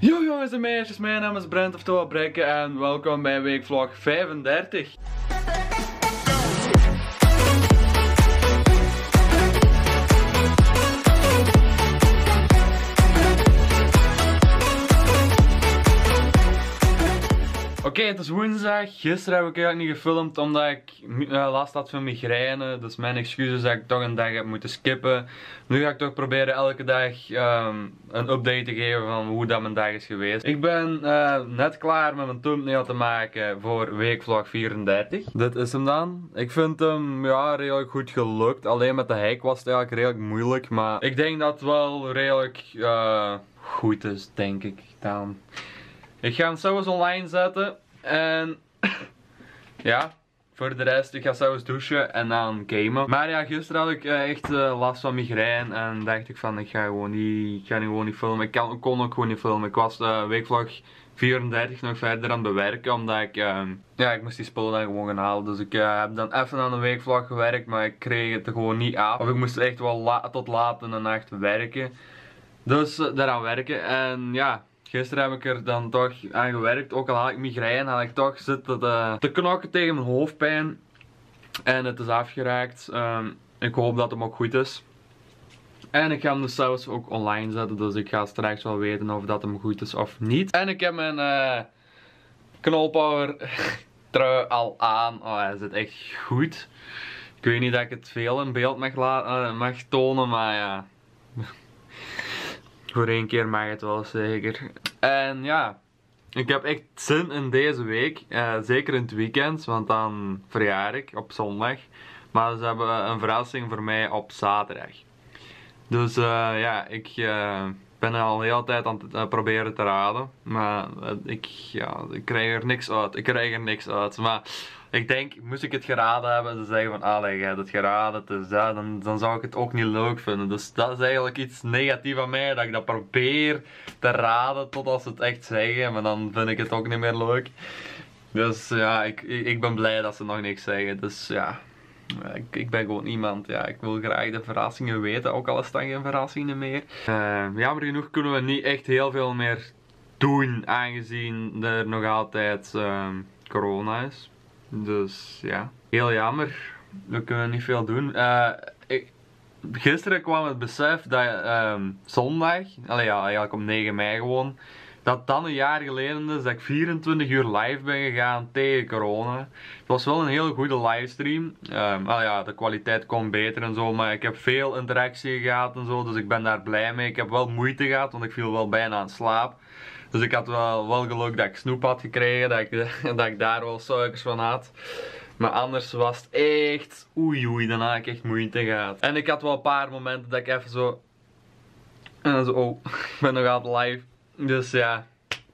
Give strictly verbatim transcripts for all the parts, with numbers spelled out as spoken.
Yo jongens en meisjes, mijn naam is Brent oftewel Brekke en welkom bij weekvlog vijfendertig. Oké, okay, het is woensdag. Gisteren heb ik eigenlijk niet gefilmd omdat ik uh, last had van migraine. Dus mijn excuus is dat ik toch een dag heb moeten skippen. Nu ga ik toch proberen elke dag um, een update te geven van hoe dat mijn dag is geweest. Ik ben uh, net klaar met mijn thumbnail te maken voor weekvlog vierendertig. Dit is hem dan. Ik vind hem ja, redelijk goed gelukt. Alleen met de hike was het eigenlijk redelijk moeilijk. Maar ik denk dat het wel redelijk uh, goed is, denk ik dan. Ik ga hem zelfs online zetten en ja, voor de rest, ik ga zelfs douchen en dan gamen. Maar ja, gisteren had ik uh, echt uh, last van migraine en dacht ik van ik ga gewoon niet, ik ga gewoon niet filmen. Ik kan, kon ook gewoon niet filmen. Ik was uh, weekvlog vierendertig nog verder aan het bewerken omdat ik, uh, ja, ik moest die spullen dan gewoon gaan halen. Dus ik uh, heb dan even aan de weekvlog gewerkt, maar ik kreeg het er gewoon niet af. Of ik moest echt wel la tot laat in de nacht werken. Dus uh, daaraan werken en ja. Gisteren heb ik er dan toch aan gewerkt, ook al had ik migraine, had ik toch zitten te, te knokken tegen mijn hoofdpijn. En het is afgeraakt. Um, ik hoop dat het ook goed is. En ik ga hem dus zelfs ook online zetten, dus ik ga straks wel weten of dat hem goed is of niet. En ik heb mijn uh, knolpower trui al aan. Oh, hij zit echt goed. Ik weet niet dat ik het veel in beeld mag, uh, mag tonen, maar ja. Voor één keer mag het wel zeker. En ja, ik heb echt zin in deze week. Uh, zeker in het weekend, want dan verjaar ik op zondag. Maar ze hebben een verrassing voor mij op zaterdag. Dus uh, ja, ik uh, ben al de hele tijd aan het uh, proberen te raden. Maar uh, ik, ja, ik krijg er niks uit. Ik krijg er niks uit. Maar ik denk, moest ik het geraden hebben, ze zeggen van, allee, jij hebt het geraden, dus dat, dan, dan zou ik het ook niet leuk vinden. Dus dat is eigenlijk iets negatiefs aan mij, dat ik dat probeer te raden tot als ze het echt zeggen, maar dan vind ik het ook niet meer leuk. Dus ja, ik, ik ben blij dat ze nog niks zeggen, dus ja, ik, ik ben gewoon iemand, ja, ik wil graag de verrassingen weten, ook al is dat geen verrassingen meer. Uh, jammer genoeg kunnen we niet echt heel veel meer doen, aangezien er nog altijd uh, corona is. Dus ja, heel jammer. We kunnen niet veel doen. Uh, ik, gisteren kwam het besef dat um, zondag, allee, ja, eigenlijk om negen mei gewoon, dat dan een jaar geleden is dat ik vierentwintig uur live ben gegaan tegen corona. Het was wel een heel goede livestream. Um, allee, ja, de kwaliteit kon beter en zo, maar ik heb veel interactie gehad en zo, dus ik ben daar blij mee. Ik heb wel moeite gehad, want ik viel wel bijna aan slaap. Dus ik had wel, wel geluk dat ik snoep had gekregen, dat ik, dat ik daar wel suikers van had. Maar anders was het echt, oei oei, dan had ik echt moeite gehad. En ik had wel een paar momenten dat ik even zo, en dan zo, oh, ik ben nog altijd live. Dus ja,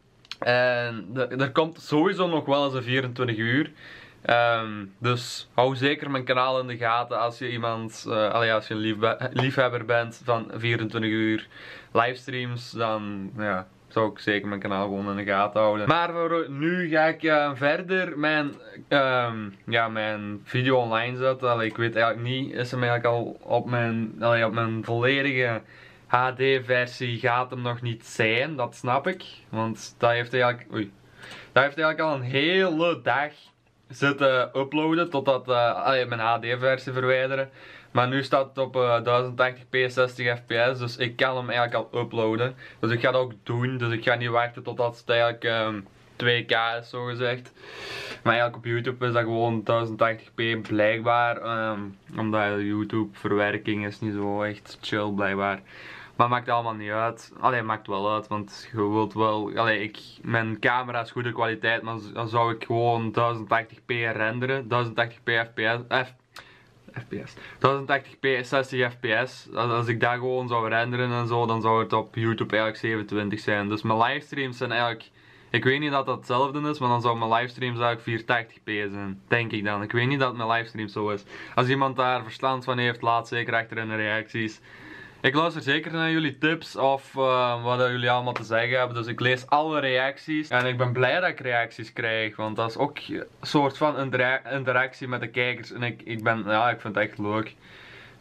en er komt sowieso nog wel eens een vierentwintig uur. Um, dus hou zeker mijn kanaal in de gaten als je iemand, uh, allee, als je een liefhe liefhebber bent van vierentwintig uur livestreams, dan ja, zou ik zeker mijn kanaal gewoon in de gaten houden. Maar voor nu ga ik uh, verder mijn, um, ja, mijn video online zetten. Allee, ik weet eigenlijk niet, is hem eigenlijk al op mijn, allee, op mijn volledige H D versie gaat hem nog niet zijn, dat snap ik. Want dat heeft eigenlijk, oei, dat heeft eigenlijk al een hele dag zitten uploaden totdat uh, allee, mijn H D versie verwijderen. Maar nu staat het op uh, duizend tachtig p zestig f p s, dus ik kan hem eigenlijk al uploaden. Dus ik ga dat ook doen, dus ik ga niet wachten totdat het eigenlijk um, twee K is, zo gezegd. Maar eigenlijk op YouTube is dat gewoon duizend tachtig p blijkbaar, um, omdat YouTube verwerking is niet zo echt chill blijkbaar. Maar maakt allemaal niet uit. Allee, maakt wel uit, want je wilt wel. Allee, ik, mijn camera is goede kwaliteit, maar dan zou ik gewoon duizend tachtig p renderen. duizend tachtig p F P S. F, F P S. duizend tachtig p zestig f p s. Als ik dat gewoon zou renderen en zo, dan zou het op YouTube eigenlijk zevenentwintig zijn. Dus mijn livestreams zijn eigenlijk. Ik weet niet dat dat hetzelfde is, maar dan zou mijn livestreams eigenlijk vierhonderdtachtig p zijn. Denk ik dan. Ik weet niet dat mijn livestream zo is. Als iemand daar verstand van heeft, laat zeker achter in de reacties. Ik luister zeker naar jullie tips of uh, wat jullie allemaal te zeggen hebben. Dus ik lees alle reacties. En ik ben blij dat ik reacties krijg. Want dat is ook een soort van intera interactie met de kijkers. En ik, ik ben, ja, ik vind het echt leuk.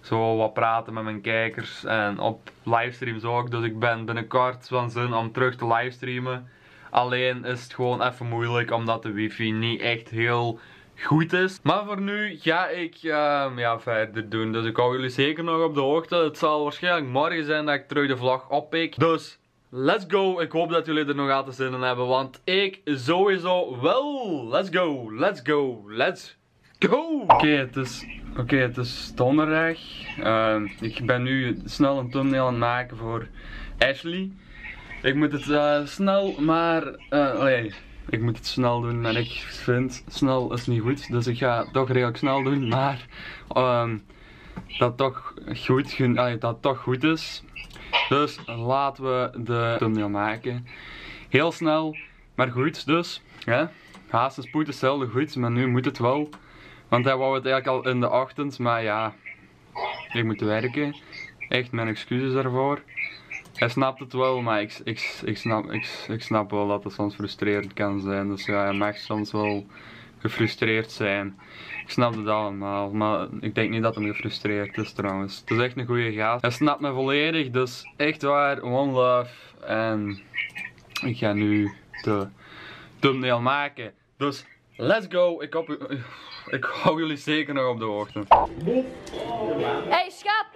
zo wat praten met mijn kijkers en op livestreams ook. Dus ik ben binnenkort van zin om terug te livestreamen. Alleen is het gewoon even moeilijk omdat de wifi niet echt heel goed is. Maar voor nu ga ik uh, ja, verder doen. Dus ik hou jullie zeker nog op de hoogte. Het zal waarschijnlijk morgen zijn dat ik terug de vlog oppik. Dus let's go. Ik hoop dat jullie er nog altijd zin in hebben. Want ik sowieso wel. Let's go. Let's go. Let's go. Oké, okay, het is... Oké, okay, het is donderdag. Uh, ik ben nu snel een thumbnail aan het maken voor Ashley. Ik moet het uh, snel, maar... Uh, nee, ik moet het snel doen en ik vind snel is niet goed. Dus ik ga het toch redelijk snel doen, maar... Um, dat toch goed, uh, dat toch goed is. Dus laten we de thumbnail maken. Heel snel, maar goed dus. Ja. Haast en spoed is zelden goed, maar nu moet het wel. Want hij wou het eigenlijk al in de ochtend, maar ja, ik moet werken. Echt mijn excuses daarvoor. Hij snapt het wel, maar ik, ik, ik, snap, ik, ik snap wel dat het soms frustrerend kan zijn. Dus ja, hij mag soms wel gefrustreerd zijn. Ik snap het allemaal, maar ik denk niet dat hij gefrustreerd is trouwens. Het is echt een goede gast. Hij snapt me volledig, dus echt waar, one love. En ik ga nu de thumbnail maken. Dus let's go. Ik, hoop, ik hou jullie zeker nog op de hoogte. Hey schat!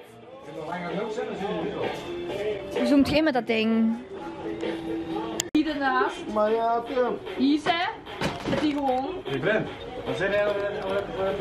Hoe zoomt jij met dat ding? Hier ernaast. Maar ja, Tim. Hier zijn. Met die gewoon. Ik ben. Wat zijn jij al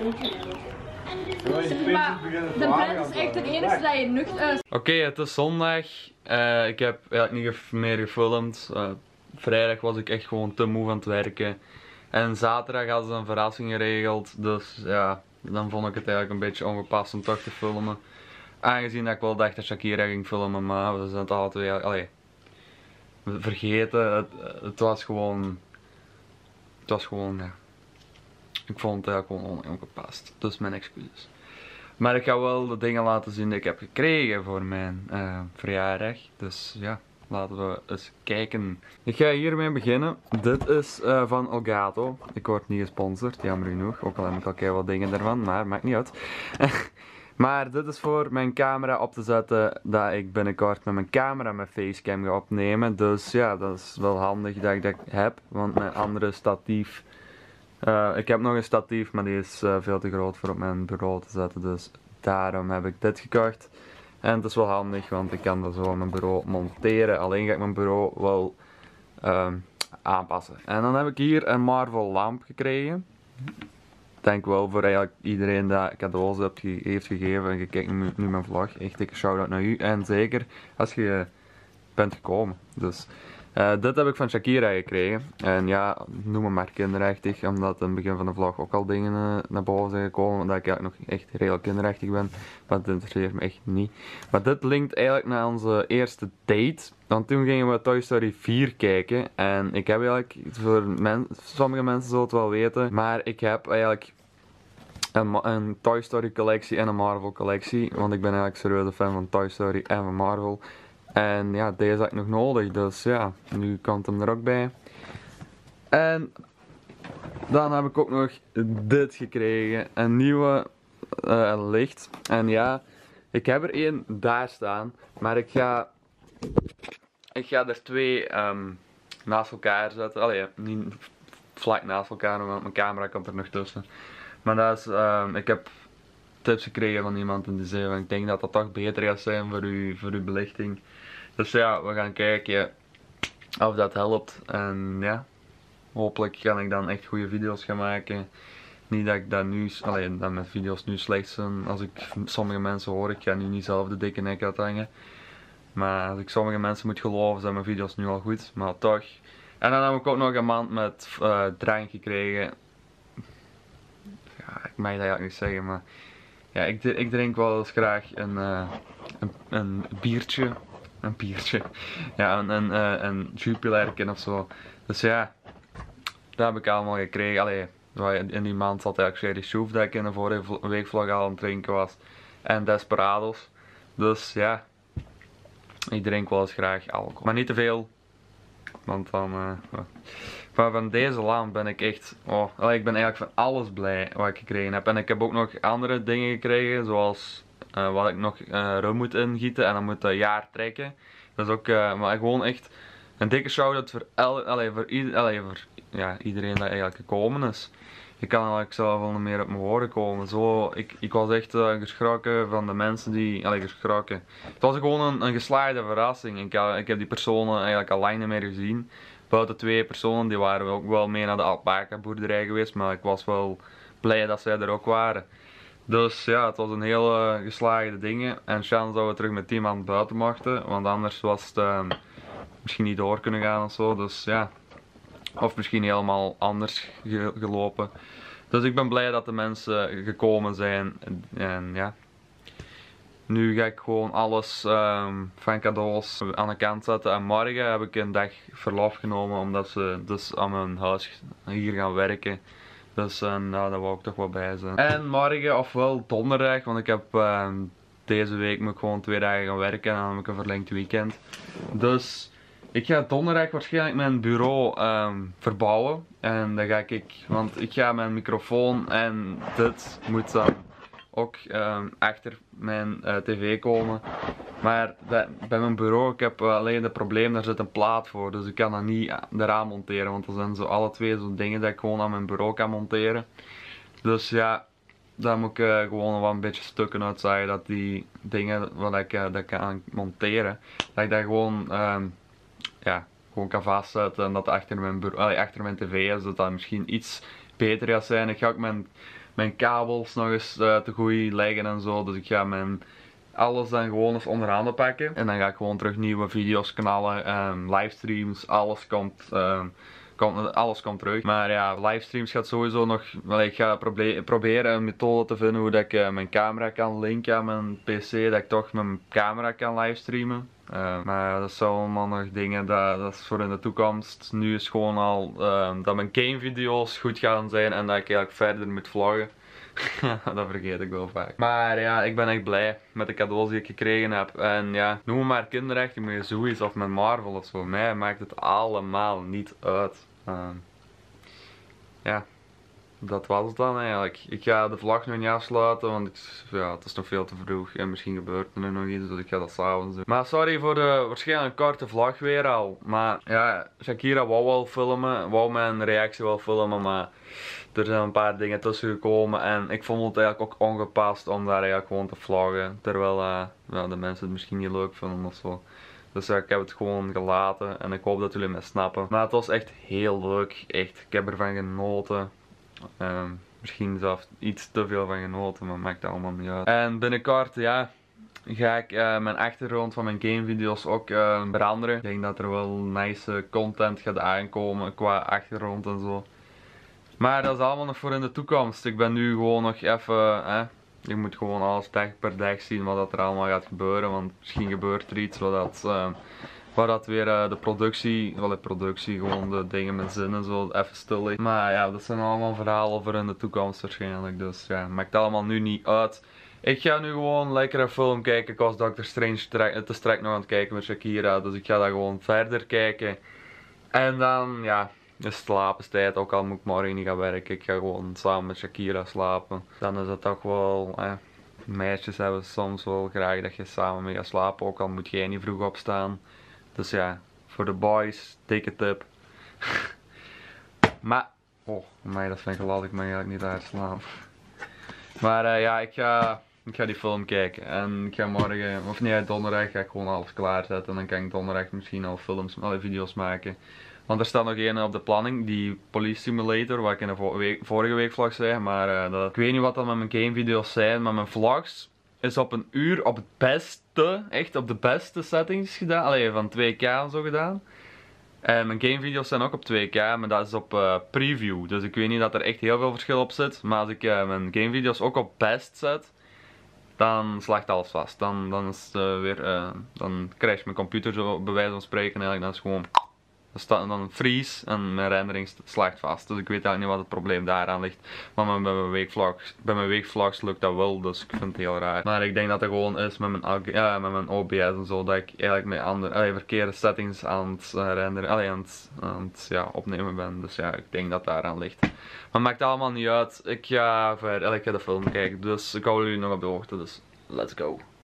Maar de Brent is echt de enige dat je nuchter is. Oké, okay, het is zondag. Uh, ik heb eigenlijk niet gef meer gefilmd. Uh, vrijdag was ik echt gewoon te moe van het werken. En zaterdag hadden ze een verrassing geregeld. Dus ja, dan vond ik het eigenlijk een beetje ongepast om toch te filmen. Aangezien dat ik wel dacht dat Shakira ging filmen, maar we zijn het alle twee, allee, vergeten. Het, het was gewoon, het was gewoon, ja. Ik vond het eigenlijk gewoon ongepast. Dus mijn excuses. Maar ik ga wel de dingen laten zien die ik heb gekregen voor mijn uh, verjaardag. Dus ja, laten we eens kijken. Ik ga hiermee beginnen. Dit is uh, van Elgato. Ik word niet gesponsord, jammer genoeg. Ook al heb ik al keihard wat dingen ervan, maar maakt niet uit. Maar dit is voor mijn camera op te zetten, dat ik binnenkort met mijn camera mijn facecam ga opnemen. Dus ja, dat is wel handig dat ik dat heb, want mijn andere statief... Uh, ik heb nog een statief, maar die is uh, veel te groot voor op mijn bureau te zetten, dus daarom heb ik dit gekocht. En het is wel handig, want ik kan dat zo op mijn bureau monteren. Alleen ga ik mijn bureau wel uh, aanpassen. En dan heb ik hier een Marvel lamp gekregen. Ik denk wel voor eigenlijk iedereen dat cadeaus hebt ge heeft gegeven. En je kijkt nu, nu mijn vlog. Echt dikke shout-out naar u. En zeker als je bent gekomen. Dus uh, dit heb ik van Shakira gekregen. En ja, noem me maar kinderachtig. Omdat in het begin van de vlog ook al dingen uh, naar boven zijn gekomen. Dat ik eigenlijk nog echt redelijk kinderachtig ben. Maar dat interesseert me echt niet. Maar dit linkt eigenlijk naar onze eerste date. Want toen gingen we Toy Story vier kijken. En ik heb eigenlijk, voor men sommige mensen zullen het wel weten. Maar ik heb eigenlijk een, een Toy Story collectie en een Marvel collectie. Want ik ben eigenlijk serieuze fan van Toy Story en van Marvel. En ja, deze had ik nog nodig. Dus ja, nu komt hem er ook bij. En dan heb ik ook nog dit gekregen. Een nieuwe uh, licht. En ja, ik heb er één daar staan. Maar ik ga... Ik ga er twee um, naast elkaar zetten. Allee, niet vlak naast elkaar, want mijn camera komt er nog tussen. Maar dat is, um, ik heb tips gekregen van iemand in de zee. En ik denk dat dat toch beter gaat zijn voor, u, voor uw belichting. Dus ja, we gaan kijken of dat helpt. En ja, hopelijk kan ik dan echt goede video's gaan maken. Niet dat ik dat nu, allee, dat mijn video's nu slecht zijn. Als ik sommige mensen hoor, ik ga nu niet zelf de dikke nek uithangen. Maar als ik sommige mensen moet geloven, zijn mijn video's nu al goed, maar toch. En dan heb ik ook nog een mand met uh, drank gekregen. Ja, ik mag dat eigenlijk niet zeggen, maar ja, ik, ik drink wel eens graag een, uh, een, een biertje. Een biertje. Ja, een, een, uh, een Jupilerken of zo. Dus ja, dat heb ik allemaal gekregen. Allee, in die maand zat eigenlijk Sherry Soef dat ik in de vorige weekvlog al aan het drinken was. En Desperados. Dus ja. Ik drink wel eens graag alcohol. Maar niet te veel. Want dan... Uh, maar van deze lamp ben ik echt... Oh, ik ben eigenlijk van alles blij wat ik gekregen heb. En ik heb ook nog andere dingen gekregen. Zoals uh, wat ik nog uh, rum moet ingieten en dan moet dat jaar trekken. Dat is ook, uh, maar gewoon echt een dikke shout-out voor, el, allee, voor, ieder, allee, voor ja, iedereen dat eigenlijk gekomen is. Ik kan eigenlijk zelf wel meer op mijn woorden komen. Zo, ik, ik was echt uh, geschrokken van de mensen die, allee, geschrokken. Het was gewoon een, een geslaagde verrassing. Ik, uh, ik heb die personen eigenlijk al lang niet meer gezien. Buiten twee personen, die waren ook wel mee naar de alpaca boerderij geweest, maar ik was wel blij dat zij er ook waren. Dus ja, het was een hele uh, geslaagde ding. En Sjan zou we terug met tien man buiten mochten, want anders was het uh, misschien niet door kunnen gaan of zo. Dus ja, of misschien helemaal anders ge gelopen. Dus ik ben blij dat de mensen gekomen zijn. En, en ja, nu ga ik gewoon alles um, van cadeaus aan de kant zetten. En morgen heb ik een dag verlof genomen omdat ze dus aan mijn huis hier gaan werken. Dus uh, nou, daar wou ik toch wel bij zijn. En morgen, ofwel donderdag, want ik heb uh, deze week moet ik gewoon twee dagen gaan werken en dan heb ik een verlengd weekend. Dus ik ga donderdag waarschijnlijk mijn bureau um, verbouwen. En dan ga ik, want ik ga mijn microfoon en dit moet dan ook um, achter mijn uh, tv komen. Maar dat, bij mijn bureau, ik heb uh, alleen het probleem, daar zit een plaat voor. Dus ik kan dat niet eraan monteren. Want er zijn zo alle twee zo'n dingen dat ik gewoon aan mijn bureau kan monteren. Dus ja, daar moet ik uh, gewoon wel een beetje stukken uit zeggen. Dat die dingen wat ik, uh, dat ik kan monteren, dat ik dat gewoon, um, ja, gewoon kan vastzetten. En dat achter mijn, bureau, uh, achter mijn tv is, dat dat misschien iets beter gaat zijn. Ik ga ook mijn, mijn kabels nog eens uh, te goed leggen en zo. Dus ik ga mijn alles dan gewoon eens onder handen pakken. En dan ga ik gewoon terug nieuwe video's, kanalen, um, livestreams, alles komt, um, komt, alles komt terug. Maar ja, livestreams gaat sowieso nog, wel, ik ga probe proberen een methode te vinden hoe dat ik uh, mijn camera kan linken aan mijn pc, dat ik toch mijn camera kan livestreamen. Uh, maar dat zijn allemaal nog dingen, dat, dat is voor in de toekomst. Nu is gewoon al uh, dat mijn game video's goed gaan zijn en dat ik eigenlijk verder moet vloggen. Dat vergeet ik wel vaak. Maar ja, ik ben echt blij met de cadeaus die ik gekregen heb. En ja, noem me maar kinderachtig, maar zoiets of met Marvel of zo. Mij maakt het allemaal niet uit. Uh, ja, dat was het dan eigenlijk. Ik ga de vlog nog niet afsluiten, want ik, ja, het is nog veel te vroeg. En misschien gebeurt er nog iets, dus ik ga dat s'avonds doen. Maar sorry voor de waarschijnlijk korte vlog weer al. Maar ja, Shakira wou wel filmen, wou mijn reactie wel filmen, maar er zijn een paar dingen tussen gekomen en ik vond het eigenlijk ook ongepast om daar eigenlijk gewoon te vloggen. Terwijl uh, ja, de mensen het misschien niet leuk vinden of zo. Dus uh, ik heb het gewoon gelaten en ik hoop dat jullie me snappen. Maar het was echt heel leuk, echt. Ik heb ervan genoten. Uh, misschien zelfs iets te veel van genoten, maar maakt allemaal niet uit. En binnenkort, ja, ga ik uh, mijn achtergrond van mijn gamevideo's ook uh, veranderen. Ik denk dat er wel nice content gaat aankomen qua achtergrond en zo. Maar dat is allemaal nog voor in de toekomst. Ik ben nu gewoon nog even, eh, ik moet gewoon alles dag per dag zien wat dat er allemaal gaat gebeuren. Want misschien gebeurt er iets wat dat, uh, waar dat weer uh, de productie, wel de productie, gewoon de dingen met zin en zo even stil ligt. Maar ja, dat zijn allemaal verhalen voor in de toekomst waarschijnlijk. Dus ja, maakt allemaal nu niet uit. Ik ga nu gewoon lekker een film kijken. Ik was Doctor Strange te strak nog aan het kijken met Shakira. Dus ik ga daar gewoon verder kijken. En dan, ja, de slapenstijd, ook al moet ik morgen niet gaan werken. Ik ga gewoon samen met Shakira slapen. Dan is het toch wel, eh, meisjes hebben soms wel graag dat je samen mee gaat slapen. Ook al moet jij niet vroeg opstaan. Dus ja, voor de boys, dikke tip. Maar, oh, mij dat vind ik laat ik me eigenlijk niet uitslaan. Maar uh, ja, ik ga, ik ga die film kijken. En ik ga morgen, of nee, donderdag ga ik gewoon alles klaarzetten. En dan kan ik donderdag misschien al films, alle video's maken. Want er staat nog één op de planning, die Police Simulator, wat ik in de week, vorige week vlog zei. Maar uh, dat, ik weet niet wat dat met mijn gamevideo's zijn, maar mijn vlogs is op een uur op het beste, echt op de beste settings gedaan. Allee, van twee K en zo gedaan. En mijn gamevideo's zijn ook op twee K, maar dat is op uh, preview. Dus ik weet niet dat er echt heel veel verschil op zit. Maar als ik uh, mijn gamevideo's ook op best zet, dan slaagt alles vast. Dan, dan is het uh, weer, uh, dan crasht mijn computer zo bij wijze van spreken eigenlijk. Dan is het gewoon, dan staat dan freeze en mijn rendering slaagt vast. Dus ik weet eigenlijk niet wat het probleem daaraan ligt. Maar bij mijn weekvlogs, bij mijn weekvlogs lukt dat wel, dus ik vind het heel raar. Maar ik denk dat het gewoon is met mijn, ja, met mijn O B S en zo, dat ik eigenlijk met andere, allee, verkeerde settings aan het uh, renderen, allee, aan het, aan het ja, opnemen ben. Dus ja, ik denk dat daaraan ligt. Maar het maakt allemaal niet uit. Ik ga verder, ik ga de film kijken, dus ik hou jullie nog op de hoogte. Dus let's go.